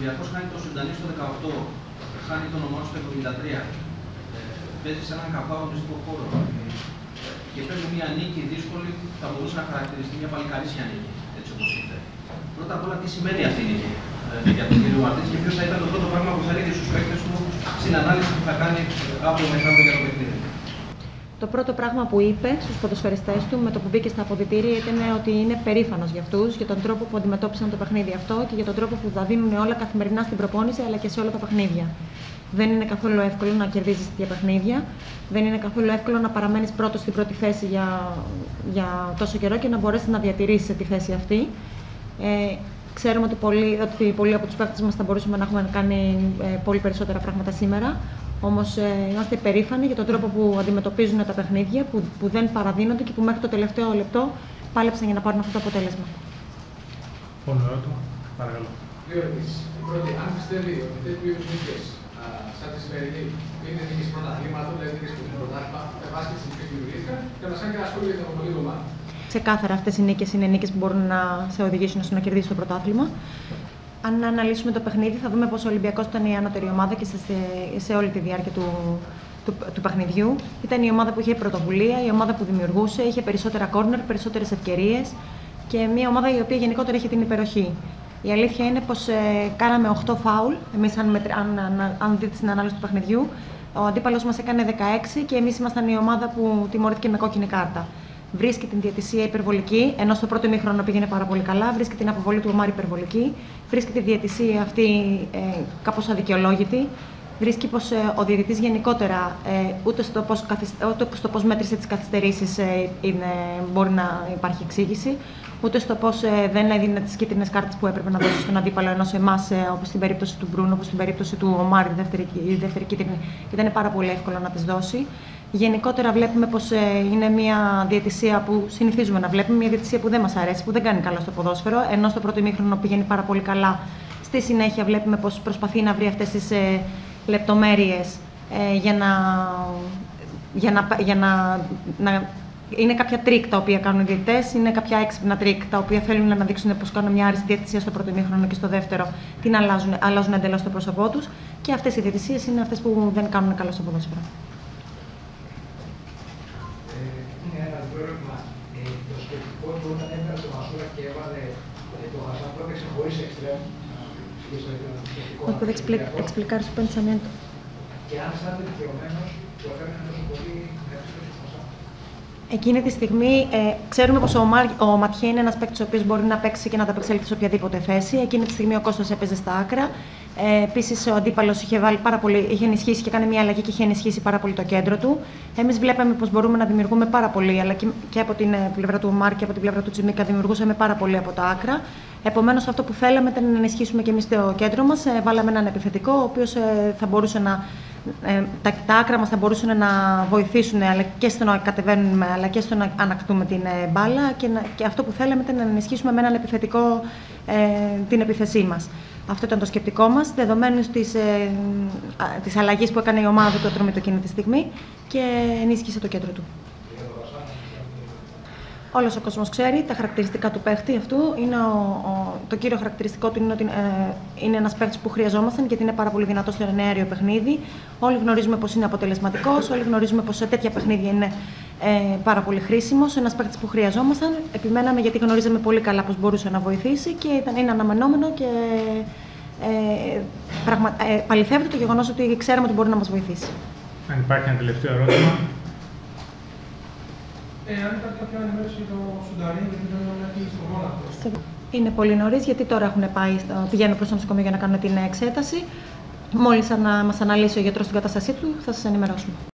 Ολυμπιακός χάνει το Σουντανί στο 18, χάνει τον Ομόνο στο 73, παίζει σε έναν κακό αγωνιστικό χώρο και παίζει μια νίκη δύσκολη που θα μπορούσε να χαρακτηριστεί μια παλικαρίσια νίκη, έτσι όπως ήρθε. Πρώτα απ' όλα, τι σημαίνει αυτή η νίκη για τον κύριο Μαρτίνς και ποιο θα ήταν το πρώτο πράγμα που θα έλεγε στους παίκτες του στην ανάλυση που θα κάνει αύριο μετά για το παιχνίδι? Το πρώτο πράγμα που είπε στους ποδοσφαιριστές του με το που μπήκε στα αποδυτήρια ήταν ότι είναι περήφανος για αυτούς, για τον τρόπο που αντιμετώπισαν το παιχνίδι αυτό και για τον τρόπο που θα δίνουν όλα καθημερινά στην προπόνηση αλλά και σε όλα τα παιχνίδια. Δεν είναι καθόλου εύκολο να κερδίζεις τέτοια παιχνίδια. Δεν είναι καθόλου εύκολο να παραμένεις πρώτος στην πρώτη θέση για τόσο καιρό και να μπορέσεις να διατηρήσεις τη θέση αυτή. Ξέρουμε ότι πολλοί από τους παίκτες μας θα μπορούσαμε να έχουμε κάνει πολύ περισσότερα πράγματα σήμερα. Όμως είμαστε περήφανοι για τον τρόπο που αντιμετωπίζουν τα παιχνίδια, που δεν παραδίνονται και που μέχρι το τελευταίο λεπτό πάλεψαν για να πάρουν αυτό το αποτέλεσμα. Παρακαλώ. Δύο ερωτήσεις. Η πρώτη, αν πιστεύει ότι τέτοιου είδους νίκες σαν τη σημερινή είναι νίκες πρωταθλήματος, δηλαδή νίκες που είναι πρωτάθλημα, με βάση τις νίκες που δημιουργήθηκαν, και να σαν και ασχολείται από πολύ κομμάτι. Ξεκάθαρα αυτές οι νίκες είναι νίκες που μπορούν να σε οδηγήσουν στο να κερδίσεις το πρωτάθλημα. Αν αναλύσουμε το παιχνίδι, θα δούμε πως ο Ολυμπιακός ήταν η ανώτερη ομάδα και σε όλη τη διάρκεια του παιχνιδιού. Ήταν η ομάδα που είχε πρωτοβουλία, η ομάδα που δημιουργούσε, είχε περισσότερα κόρνερ, περισσότερες ευκαιρίες και μια ομάδα η οποία γενικότερα είχε την υπεροχή. Η αλήθεια είναι πως κάναμε 8 φάουλ, εμείς αν δείτε στην ανάλυση του παιχνιδιού. Ο αντίπαλος μας έκανε 16 και εμείς ήμασταν η ομάδα που τιμωρήθηκε με κόκκινη κάρτα. Βρίσκει την διαιτησία υπερβολική, ενώ στο πρώτο ημίχρονο πήγαινε πάρα πολύ καλά. Βρίσκει την αποβολή του Ομάρη υπερβολική. Βρίσκει τη διαιτησία αυτή κάπως αδικαιολόγητη. Βρίσκει πως ο διαιτητής γενικότερα ούτε στο πώς μέτρησε τις καθυστερήσεις μπορεί να υπάρχει εξήγηση, ούτε στο πώς δεν έδινε τις κίτρινες κάρτες που έπρεπε να δώσει στον αντίπαλο, ενώ σε εμάς, όπως στην περίπτωση του Μπρούνο, όπως στην περίπτωση του Ομάρη, η δεύτερη κίτρινη ήταν πάρα πολύ εύκολο να τις δώσει. Γενικότερα βλέπουμε πως είναι μια διαιτησία που συνηθίζουμε να βλέπουμε, μια διαιτησία που δεν μας αρέσει, που δεν κάνει καλά στο ποδόσφαιρο, ενώ στο πρώτο ημίχρονο πηγαίνει πάρα πολύ καλά. Στη συνέχεια βλέπουμε πως προσπαθεί να βρει αυτές τις λεπτομέρειες για να είναι κάποια τρίκ τα οποία κάνουν οι διαιτητές, είναι κάποια έξυπνα τρίκ τα οποία θέλουν να δείξουν πως κάνουν μια άριστη διαιτησία στο πρώτο ημίχρονο και στο δεύτερο την αλλάζουν εντελώς το πρόσωπό τους και αυτές οι διαιτησίες είναι αυτές που δεν κάνουν καλά στο ποδόσφαιρο. Το σκεπτικό του όταν έφερε το Μασούρα και έβαλε το Χασάν που έπαιξε χωρίς εξτρέμ. ¿Me puede explicar su pensamiento? Και αν αισθάνεται δικαιωμένος που έφερε τόσο πολύ εύστοχο στο Χασάν. Εκείνη τη στιγμή ξέρουμε πως ο Ματιέ είναι ένας παίκτης ο οποίος μπορεί να παίξει και να ανταπεξέλθει σε οποιαδήποτε θέση. Εκείνη τη στιγμή ο Κώστας έπαιζε στα άκρα. Επίσης, ο αντίπαλος είχε ενισχύσει και κάνει μια αλλαγή και είχε ενισχύσει πάρα πολύ το κέντρο του. Εμείς βλέπαμε πως μπορούμε να δημιουργούμε πάρα πολύ, αλλά και από την πλευρά του Μάρκ και από την πλευρά του Τσιμίκα δημιουργούσαμε πάρα πολύ από τα άκρα. Επομένως, αυτό που θέλαμε ήταν να ενισχύσουμε και εμείς το κέντρο μας. Βάλαμε έναν επιθετικό, ο οποίος θα μπορούσε τα άκρα μας θα μπορούσαν να βοηθήσουν αλλά και στο να κατεβαίνουμε αλλά και στο να ανακτούμε την μπάλα και αυτό που θέλαμε ήταν να ενισχύσουμε με έναν επιθετικό την επίθεσή μας. Αυτό ήταν το σκεπτικό μας, δεδομένου της αλλαγής που έκανε η ομάδα του Ατρόμητο εκείνη τη στιγμή και ενίσχυσε το κέντρο του. Όλος ο κόσμος ξέρει τα χαρακτηριστικά του παίχτη αυτού. Το κύριο χαρακτηριστικό του είναι ότι είναι ένας παίχτης που χρειαζόμασταν γιατί είναι πάρα πολύ δυνατός στο εναέριο παιχνίδι. Όλοι γνωρίζουμε πως είναι αποτελεσματικός, όλοι γνωρίζουμε πως σε τέτοια παιχνίδια είναι πάρα πολύ χρήσιμος. Ένας παίχτης που χρειαζόμασταν. Επιμέναμε γιατί γνωρίζαμε πολύ καλά πως μπορούσε να βοηθήσει και είναι αναμενόμενο και παληθεύεται το γεγονός ότι ξέραμε ότι μπορεί να μας βοηθήσει. Αν υπάρχει ένα τελευταίο ερώτημα. Αν υπάρχει κάποια ενημέρωση για το Σουντανί, γιατί δεν είναι στο Μόναχο. Είναι πολύ νωρίς, γιατί τώρα πηγαίνουν προς το νοσοκομείο για να κάνουν την εξέταση. Μόλις μας αναλύσει ο γιατρός την κατάστασή του, θα σας ενημερώσουμε.